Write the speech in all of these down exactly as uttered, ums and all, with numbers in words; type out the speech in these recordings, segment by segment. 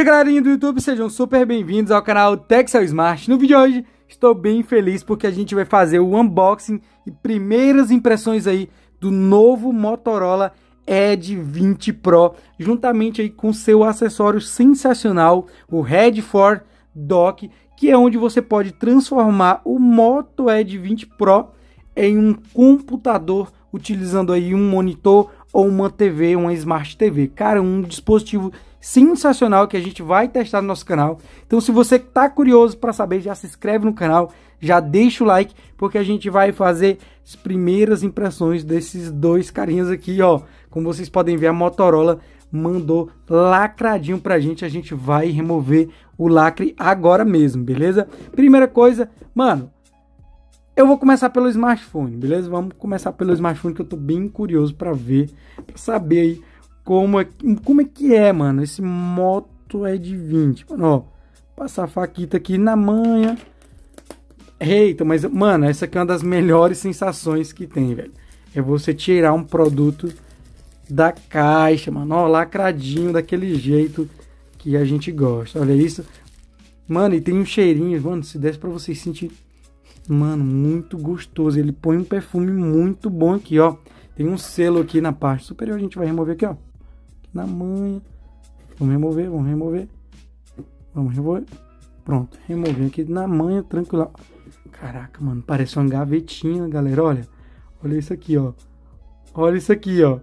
galerinha do YouTube, sejam super bem-vindos ao canal Texel Smart. No vídeo de hoje, estou bem feliz porque a gente vai fazer o unboxing e primeiras impressões aí do novo Motorola Edge vinte Pro, juntamente aí com seu acessório sensacional, o Headphone Dock, que é onde você pode transformar o Moto Edge vinte Pro em um computador, utilizando aí um monitor ou uma T V, uma Smart T V. Cara, um dispositivo sensacional que a gente vai testar no nosso canal. Então, se você tá curioso para saber, já se inscreve no canal, já deixa o like, porque a gente vai fazer as primeiras impressões desses dois carinhas aqui, ó. Como vocês podem ver, a Motorola mandou lacradinho pra gente, a gente vai remover o lacre agora mesmo, beleza? Primeira coisa, mano, eu vou começar pelo smartphone, beleza? Vamos começar pelo smartphone, que eu tô bem curioso para ver, para saber aí como é, como é que é, mano, esse Moto Edge vinte. Mano, ó, passar a faquita aqui na manha. Eita, mas, mano, essa aqui é uma das melhores sensações que tem, velho. É você tirar um produto da caixa, mano, ó, lacradinho, daquele jeito que a gente gosta. Olha isso. Mano, e tem um cheirinho, mano, se desse pra vocês sentirem. Mano, muito gostoso. Ele põe um perfume muito bom aqui, ó. Tem um selo aqui na parte superior. A gente vai remover aqui, ó. Aqui na manha. Vamos remover, vamos remover. Vamos remover. Pronto, remover aqui na manha, tranquilo. Caraca, mano, parece uma gavetinha, galera. Olha, olha isso aqui, ó. Olha isso aqui, ó.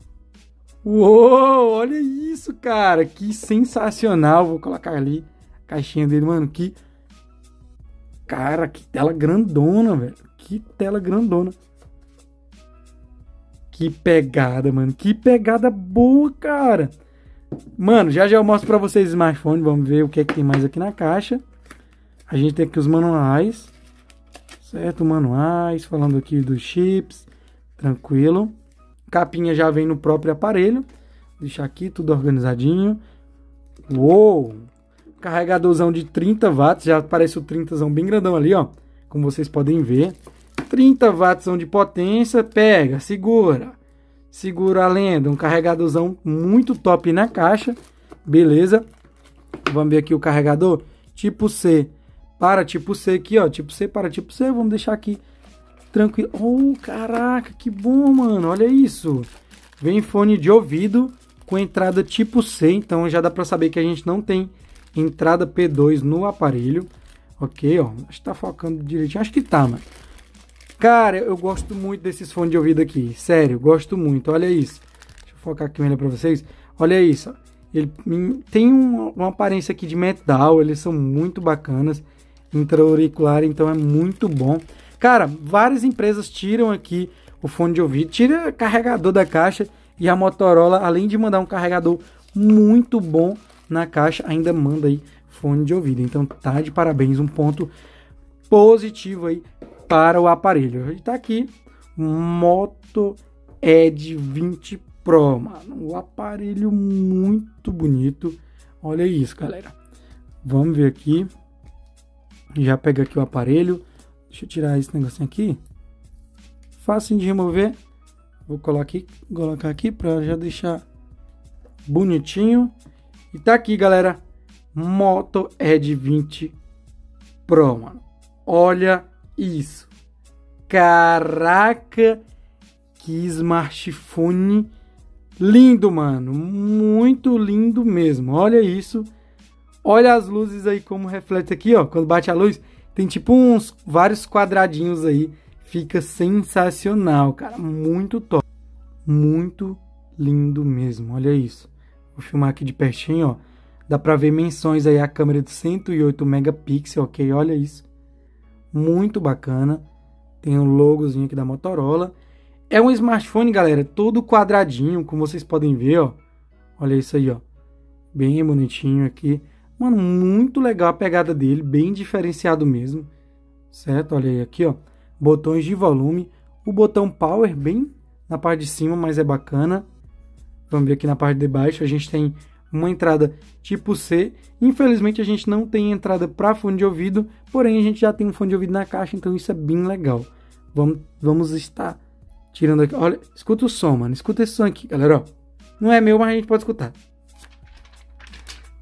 Uou, olha isso, cara. Que sensacional. Vou colocar ali a caixinha dele, mano. Que... Cara, que tela grandona, velho. Que tela grandona. Que pegada, mano. Que pegada boa, cara. Mano, já já eu mostro pra vocês o smartphone. Vamos ver o que é que tem mais aqui na caixa. A gente tem aqui os manuais. Certo? Manuais. Falando aqui dos chips. Tranquilo. Capinha já vem no próprio aparelho. Deixar aqui tudo organizadinho. Uou! Carregadorzão de trinta watts, já aparece o trinta bem grandão ali, ó, como vocês podem ver. trinta watts de potência, pega, segura, segura a lenda, um carregadorzão muito top na caixa, beleza? Vamos ver aqui o carregador, tipo C para tipo C aqui, ó, tipo C para tipo C, vamos deixar aqui tranquilo. Oh, caraca, que bom, mano, olha isso. Vem fone de ouvido com entrada tipo C, então já dá pra saber que a gente não tem entrada P dois no aparelho. Ok, ó. Acho que tá focando direitinho. Acho que tá, mano. Cara, eu gosto muito desses fones de ouvido aqui. Sério, gosto muito. Olha isso. Deixa eu focar aqui melhor pra vocês. Olha isso. Ele tem um, uma aparência aqui de metal. Eles são muito bacanas. Intra-auricular, então é muito bom. Cara, várias empresas tiram aqui o fone de ouvido. Tira o carregador da caixa. E a Motorola, além de mandar um carregador muito bom na caixa, ainda manda aí fone de ouvido. Então tá de parabéns, um ponto positivo aí para o aparelho. E tá aqui Moto Edge vinte Pro, mano, o aparelho muito bonito. Olha isso, galera. Vamos ver aqui. Já pega aqui o aparelho. Deixa eu tirar esse negocinho aqui. Fácil de remover. Vou colocar aqui, colocar aqui para já deixar bonitinho. E tá aqui, galera, Moto Edge vinte Pro, mano. Olha isso. Caraca, que smartphone lindo, mano. Muito lindo mesmo. Olha isso. Olha as luzes aí como reflete aqui, ó. Quando bate a luz, tem tipo uns vários quadradinhos aí. Fica sensacional, cara. Muito top. Muito lindo mesmo. Olha isso. Vou filmar aqui de pertinho, ó. Dá pra ver menções aí, a câmera de cento e oito megapixels, ok? Olha isso. Muito bacana. Tem um logozinho aqui da Motorola. É um smartphone, galera, todo quadradinho, como vocês podem ver, ó. Olha isso aí, ó. Bem bonitinho aqui. Mano, muito legal a pegada dele, bem diferenciado mesmo. Certo? Olha aí aqui, ó. Botões de volume. O botão Power bem na parte de cima, mas é bacana. Vamos ver aqui na parte de baixo, a gente tem uma entrada tipo C. Infelizmente a gente não tem entrada para fone de ouvido, porém a gente já tem um fone de ouvido na caixa, então isso é bem legal. Vamos, vamos estar tirando aqui. Olha, escuta o som, mano. Escuta esse som aqui, galera, ó. Não é meu, mas a gente pode escutar.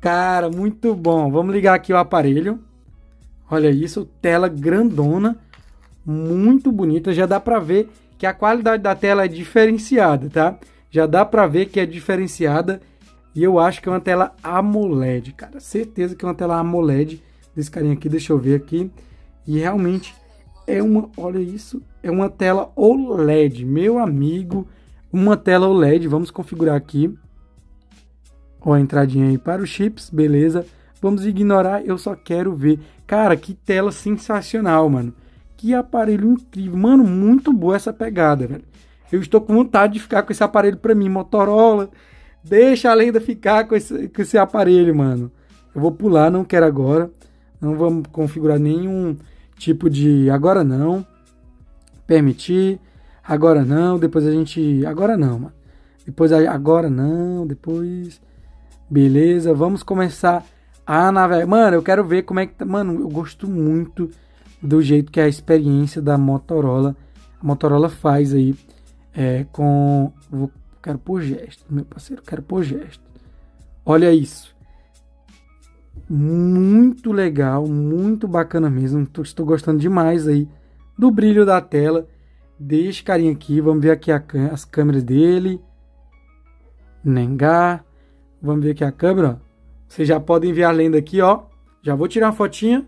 Cara, muito bom. Vamos ligar aqui o aparelho. Olha isso, tela grandona, muito bonita. Já dá pra ver que a qualidade da tela é diferenciada, tá? Já dá pra ver que é diferenciada. E eu acho que é uma tela AMOLED, cara. Certeza que é uma tela AMOLED desse carinha aqui. Deixa eu ver aqui. E realmente é uma, olha isso, é uma tela O L E D, meu amigo. Uma tela O L E D, vamos configurar aqui. Ó, a entradinha aí para os chips, beleza. Vamos ignorar, eu só quero ver. Cara, que tela sensacional, mano. Que aparelho incrível. Mano, muito boa essa pegada, velho. Eu estou com vontade de ficar com esse aparelho pra mim. Motorola, deixa a lenda ficar com esse, com esse aparelho, mano. Eu vou pular, não quero agora. Não vamos configurar nenhum tipo de... Agora não. Permitir. Agora não. Depois a gente... Agora não, mano. Depois agora não. Depois... Beleza, vamos começar a navegar. Mano, eu quero ver como é que tá. Mano, eu gosto muito do jeito que a experiência da Motorola, a Motorola faz aí é, com... Vou, quero pôr gesto, meu parceiro, quero pôr gesto. Olha isso. Muito legal, muito bacana mesmo. Estou gostando demais aí do brilho da tela. Deixa carinha aqui, vamos ver aqui a, as câmeras dele. Negar. Vamos ver aqui a câmera, ó. Vocês já podem ver a lenda aqui, ó. Já vou tirar uma fotinha.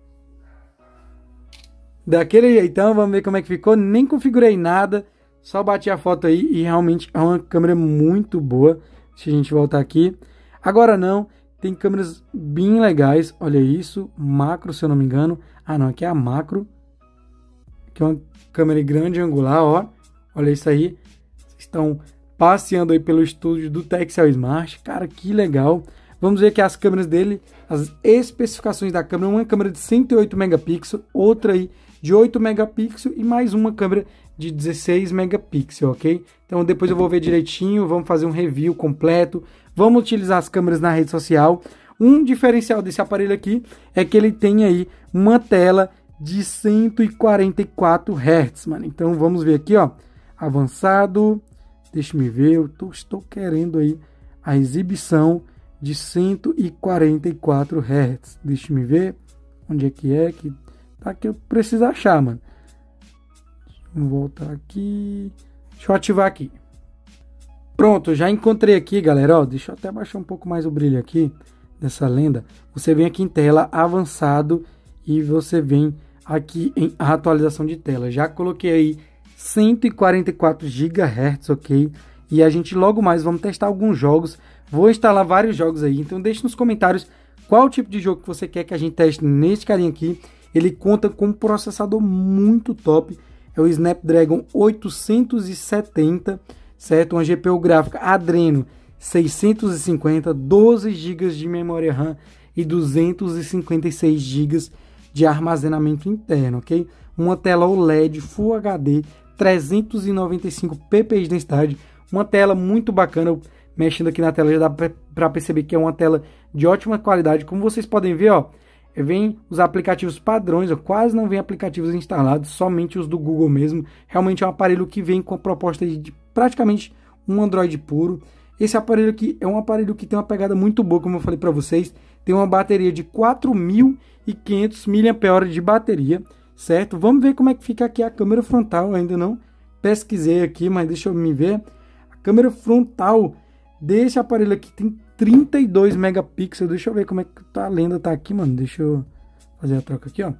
Daquele jeitão, vamos ver como é que ficou. Nem configurei nada, só bati a foto aí e realmente é uma câmera muito boa. Se a gente voltar aqui. Agora não, tem câmeras bem legais. Olha isso, macro, se eu não me engano. Ah, não, aqui é a macro. Aqui é uma câmera grande angular, ó. Olha isso aí. Vocês estão passeando aí pelo estúdio do Texel Smart. Cara, que legal. Vamos ver aqui as câmeras dele, as especificações da câmera. Uma câmera de cento e oito megapixels, outra aí de oito megapixels e mais uma câmera de dezesseis megapixels, ok? Então depois eu vou ver direitinho, vamos fazer um review completo. Vamos utilizar as câmeras na rede social. Um diferencial desse aparelho aqui é que ele tem aí uma tela de cento e quarenta e quatro hertz, mano. Então vamos ver aqui, ó, avançado. Deixa me ver, eu tô, estou querendo aí a exibição de cento e quarenta e quatro hertz. Deixa me ver onde é que é que tá, que eu preciso achar, mano. Vamos voltar aqui. Deixa eu ativar aqui. Pronto, já encontrei aqui, galera. Ó, deixa eu até baixar um pouco mais o brilho aqui dessa lenda. Você vem aqui em tela avançado e você vem aqui em atualização de tela. Já coloquei aí cento e quarenta e quatro gigahertz, ok? E a gente logo mais vamos testar alguns jogos. Vou instalar vários jogos aí, então deixe nos comentários qual tipo de jogo que você quer que a gente teste nesse carinha aqui. Ele conta com um processador muito top, é o Snapdragon oitocentos e setenta, certo? Uma G P U gráfica Adreno seiscentos e cinquenta, doze gigas de memória RAM e duzentos e cinquenta e seis gigas de armazenamento interno, ok? Uma tela O L E D Full H D, trezentos e noventa e cinco p p i de densidade, uma tela muito bacana. Eu, mexendo aqui na tela já dá para perceber que é uma tela de ótima qualidade. Como vocês podem ver, ó, vem os aplicativos padrões, ó, quase não vem aplicativos instalados, somente os do Google mesmo. Realmente é um aparelho que vem com a proposta de praticamente um Android puro. Esse aparelho aqui é um aparelho que tem uma pegada muito boa, como eu falei para vocês. Tem uma bateria de quatro mil e quinhentos miliampères-hora de bateria, certo? Vamos ver como é que fica aqui a câmera frontal. Ainda não pesquisei aqui, mas deixa eu me ver. A câmera frontal desse aparelho aqui tem trinta e dois megapixels. Deixa eu ver como é que tá, a lenda tá aqui, mano. Deixa eu fazer a troca aqui, ó.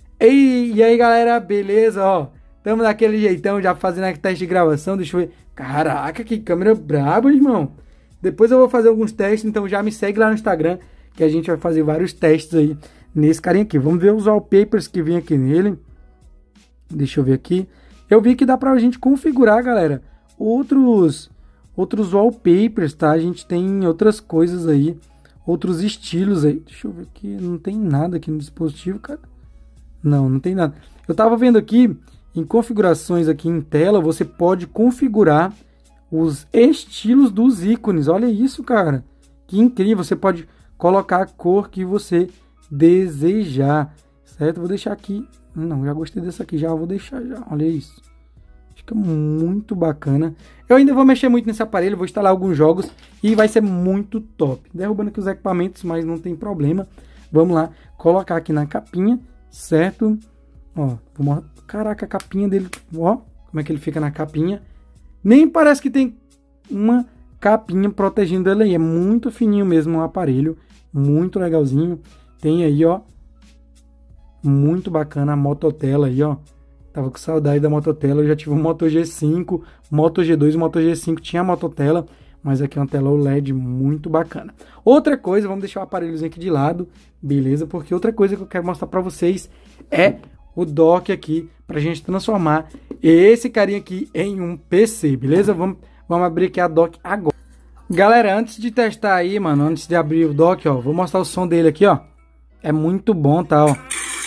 Ei, e aí, galera, beleza? Ó, estamos daquele jeitão, já fazendo aqui teste de gravação. Deixa eu ver. Caraca, que câmera braba, irmão. Depois eu vou fazer alguns testes, então já me segue lá no Instagram, que a gente vai fazer vários testes aí nesse carinha aqui. Vamos ver os wallpapers que vem aqui nele. Deixa eu ver aqui. Eu vi que dá pra gente configurar, galera, outros outros wallpapers, tá? A gente tem outras coisas aí, outros estilos aí. Deixa eu ver aqui, não tem nada aqui no dispositivo, cara. Não, não tem nada. Eu tava vendo aqui, em configurações aqui em tela, você pode configurar os estilos dos ícones. Olha isso, cara. Que incrível. Você pode colocar a cor que você desejar, certo? Vou deixar aqui. Não, já gostei dessa aqui, já vou deixar já. Olha isso. Fica muito bacana. Eu ainda vou mexer muito nesse aparelho, vou instalar alguns jogos e vai ser muito top. Derrubando aqui os equipamentos, mas não tem problema. Vamos lá, colocar aqui na capinha, certo? Ó, vou... caraca, a capinha dele, ó, como é que ele fica na capinha. Nem parece que tem uma capinha protegendo ele aí, é muito fininho mesmo o aparelho, muito legalzinho. Tem aí, ó, muito bacana a mototela aí, ó. Tava com saudade da mototela, eu já tive um Moto G cinco, Moto G dois, Moto G cinco tinha mototela, mas aqui é uma tela O L E D muito bacana. Outra coisa, vamos deixar o aparelhozinho aqui de lado, beleza? Porque outra coisa que eu quero mostrar para vocês é o dock aqui, pra gente transformar esse carinha aqui em um P C, beleza? Vamos, vamos abrir aqui a dock agora. Galera, antes de testar aí, mano, antes de abrir o dock, ó, vou mostrar o som dele aqui, ó. É muito bom, tá, ó.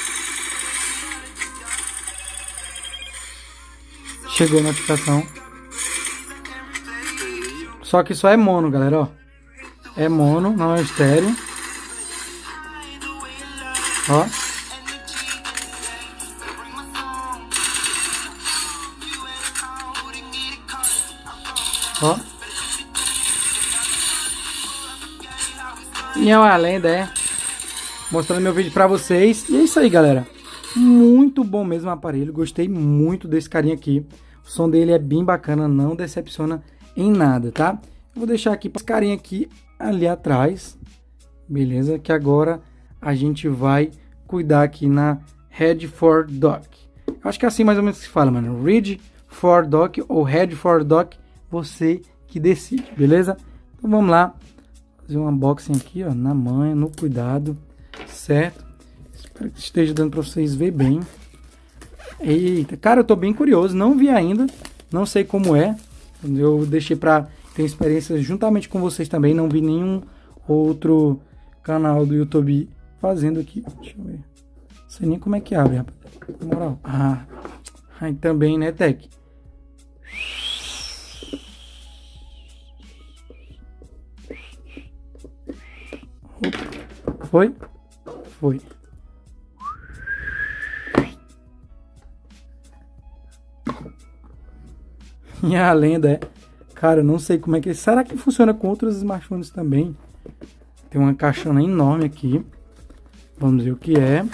Chegou a notificação. Só que só é mono, galera, ó. É mono, não é estéreo. Ó. Ó. E é uma lenda, é. Mostrando meu vídeo pra vocês. E é isso aí, galera. Muito bom mesmo o aparelho. Gostei muito desse carinha aqui. O som dele é bem bacana, não decepciona em nada, tá? Eu vou deixar aqui esse carinha aqui ali atrás. Beleza? Que agora a gente vai cuidar aqui na Head for Dock. Eu acho que é assim mais ou menos que se fala, mano. Read for Dock ou Head for Dock. Você que decide, beleza? Então vamos lá. Fazer um unboxing aqui, ó. Na manha, no cuidado. Certo? Espero que esteja dando para vocês ver bem. Eita, cara, eu tô bem curioso. Não vi ainda. Não sei como é. Eu deixei para ter experiência juntamente com vocês também. Não vi nenhum outro canal do YouTube fazendo aqui. Deixa eu ver. Não sei nem como é que abre, rapaz. Na moral. Ah, aí também, né, Tech? Foi? Foi. E a lenda é... Cara, eu não sei como é que... Será que funciona com outros smartphones também? Tem uma caixona enorme aqui. Vamos ver o que é.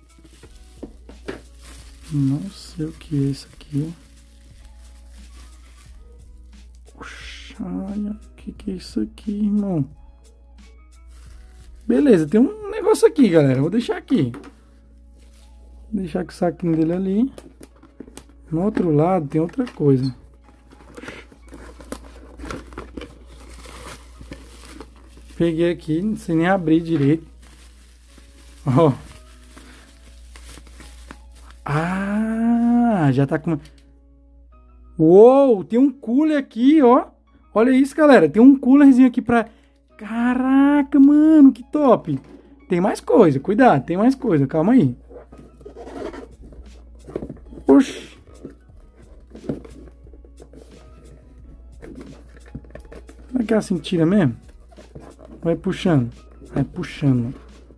Não sei o que é isso aqui. Poxa, olha, o que, que é isso aqui, irmão? Beleza, tem um negócio aqui, galera. Vou deixar aqui. Vou deixar com o saquinho dele ali. No outro lado tem outra coisa. Peguei aqui, não sei nem abrir direito. Ó. Ah, já tá com... Uou, tem um cooler aqui, ó. Olha isso, galera. Tem um coolerzinho aqui pra... Caraca, mano, que top. Tem mais coisa, cuidado, tem mais coisa. Calma aí. Oxi. Como é que é assim, tira mesmo? Vai puxando. Vai puxando.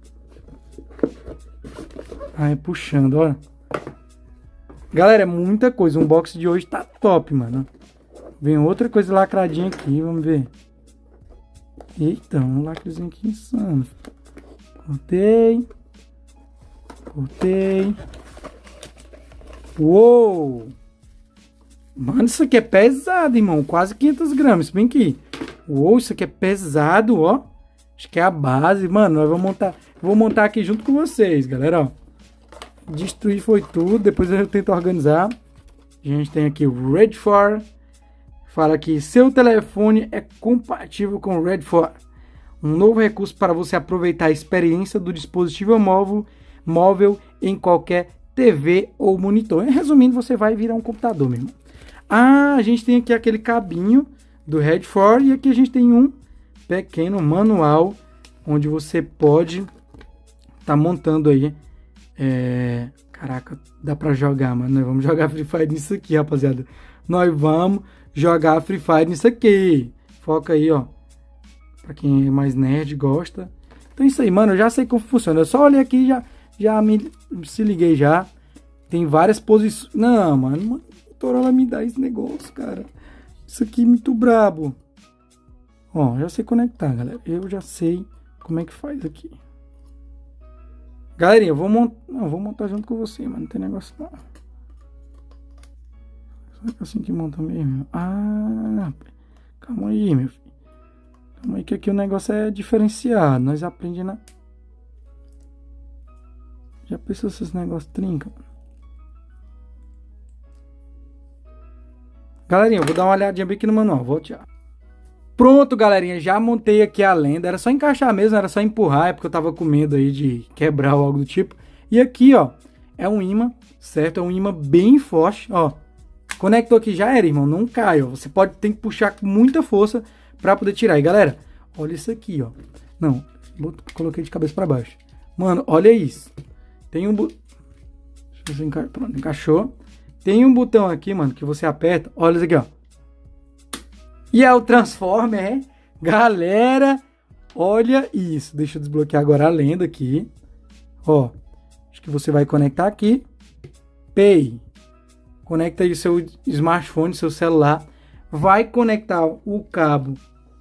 Vai puxando, olha. Galera, é muita coisa. O unboxing de hoje tá top, mano. Vem outra coisa lacradinha aqui, vamos ver. Eita, um lacrezinho aqui insano. Cortei. Cortei. Uou! Mano, isso aqui é pesado, irmão. Quase quinhentos gramas. Se bem que... Uou, isso aqui é pesado, ó. Acho que é a base. Mano, nós vamos montar... Vou montar aqui junto com vocês, galera, ó. Destruir foi tudo. Depois eu tento organizar. A gente tem aqui o Red four. Fala que seu telefone é compatível com o Red four. Um novo recurso para você aproveitar a experiência do dispositivo móvel, móvel em qualquer T V ou monitor. Resumindo, você vai virar um computador, meu irmão. Ah, a gente tem aqui aquele cabinho do Red four e aqui a gente tem um pequeno manual onde você pode estar tá montando aí. É... Caraca, dá para jogar, mano. Nós vamos jogar Free Fire nisso aqui, rapaziada. Nós vamos jogar Free Fire nisso aqui. Foca aí, ó. Pra quem é mais nerd, gosta. Então é isso aí, mano. Eu já sei como funciona. Eu só olhei aqui e já, já me se liguei já. Tem várias posições. Não, mano. O Motorola me dá esse negócio, cara. Isso aqui é muito brabo. Ó, já sei conectar, galera. Eu já sei como é que faz aqui. Galerinha, eu vou montar... Não, eu vou montar junto com você, mas não tem negócio não. Será que é assim que monta mesmo? Ah, calma aí, meu filho. Calma aí que aqui o negócio é diferenciado. Nós aprendemos na... Já pensou se esse negócio trinca? Galerinha, eu vou dar uma olhadinha bem aqui no manual. Vou tirar. Pronto, galerinha. Já montei aqui a lenda. Era só encaixar mesmo, era só empurrar. É porque eu tava com medo aí de quebrar ou algo do tipo. E aqui, ó, é um imã, certo? É um imã bem forte, ó. Conectou aqui, já era, irmão. Não cai, ó. Você pode ter que puxar com muita força pra poder tirar. E, galera, olha isso aqui, ó. Não, coloquei de cabeça pra baixo. Mano, olha isso. Tem um... Bu... Deixa eu ver se enca... Pronto, encaixou. Tem um botão aqui, mano, que você aperta. Olha isso aqui, ó. E é o Transformer, é? Galera, olha isso. Deixa eu desbloquear agora a lenda aqui. Ó, acho que você vai conectar aqui. Pay. Conecta aí o seu smartphone, seu celular. Vai conectar o cabo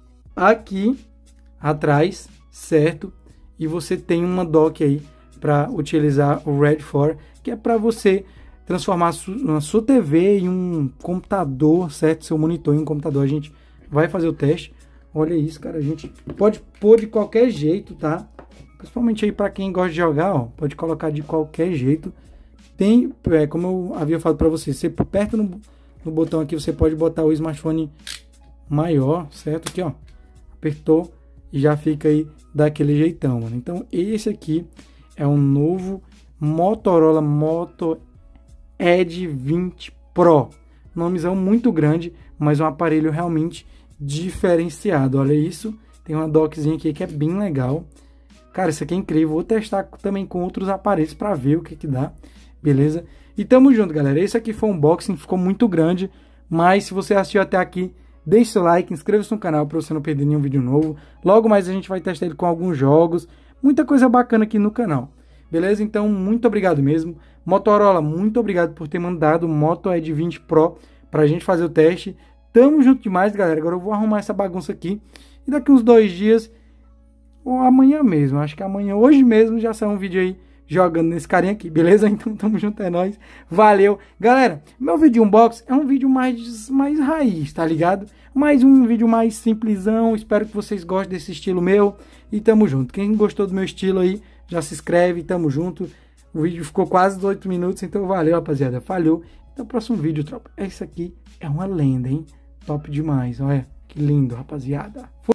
aqui atrás, certo? E você tem uma dock aí para utilizar o RED quatro, que é para você transformar a sua, a sua T V em um computador, certo? Seu monitor em um computador. A gente vai fazer o teste. Olha isso, cara. A gente pode pôr de qualquer jeito, tá? Principalmente aí para quem gosta de jogar, ó. Pode colocar de qualquer jeito. Tem, é, como eu havia falado para você, você aperta no, no botão aqui, você pode botar o smartphone maior, certo? Aqui, ó. Apertou e já fica aí daquele jeitão, mano. Então, esse aqui é um novo Motorola Moto Edge vinte Pro. Nomezão muito grande, mas um aparelho realmente diferenciado. Olha isso. Tem uma dockzinha aqui que é bem legal. Cara, isso aqui é incrível. Vou testar também com outros aparelhos para ver o que que dá. Beleza? E tamo junto, galera. Esse aqui foi um unboxing, ficou muito grande. Mas se você assistiu até aqui, deixe seu like, inscreva-se no canal para você não perder nenhum vídeo novo. Logo mais a gente vai testar ele com alguns jogos. Muita coisa bacana aqui no canal. Beleza? Então, muito obrigado mesmo. Motorola, muito obrigado por ter mandado o Moto Edge vinte Pro pra gente fazer o teste. Tamo junto demais, galera. Agora eu vou arrumar essa bagunça aqui. E daqui uns dois dias, ou amanhã mesmo, acho que amanhã, hoje mesmo, já sai um vídeo aí jogando nesse carinha aqui, beleza? Então, tamo junto, é nóis. Valeu. Galera, meu vídeo unboxing é um vídeo mais, mais raiz, tá ligado? Mais um vídeo mais simplesão. Espero que vocês gostem desse estilo meu. E tamo junto. Quem gostou do meu estilo aí, já se inscreve, tamo junto. O vídeo ficou quase oito minutos, então valeu, rapaziada. Falhou. Até o próximo vídeo, tropa. Esse aqui é uma lenda, hein? Top demais, olha. Que lindo, rapaziada.